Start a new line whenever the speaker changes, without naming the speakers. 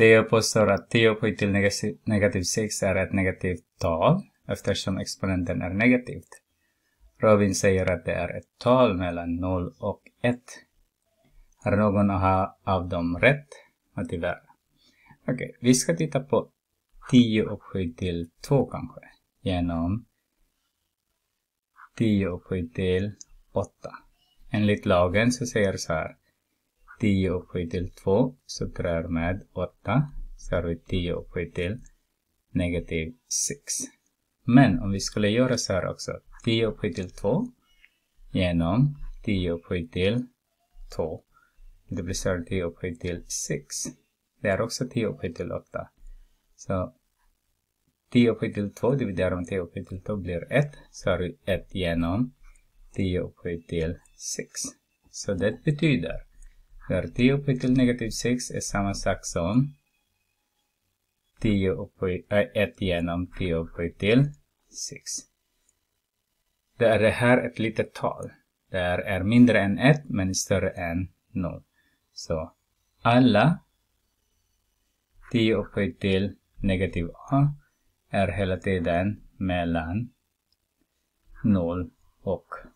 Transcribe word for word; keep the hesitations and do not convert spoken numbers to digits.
Theo påstår att tio upphöjt till negativ sex är ett negativt tal eftersom exponenten är negativt. Robin säger att det är ett tal mellan noll och ett. Har någon av dem rätt? Motivera. Okej, okay, vi ska titta på tio upphöjt till två kanske. Genom tio upphöjt till åtta. Enligt lagen så säger så här. tio upphöjt till två subtraherar med åtta. Så har vi tio upphöjt till negativ sex. Men om vi skulle göra så här också. tio upphöjt till två genom tio upphöjt till två. Det blir så här tio upphöjt till sex. Det är också tio upphöjt till åtta. Så tio upphöjt till två dividerar med tio upphöjt till två blir ett. Så har vi ett genom tio upphöjt till sex. Så det betyder att tio upphöjt till negativ sex är samma sak som tio upphöjt, äh, ett genom tio upphöjt till sex. Det är det här ett litet tal. Det är mindre än ett men större än noll. Så alla tio upphöjt till negativ a är hela tiden mellan noll och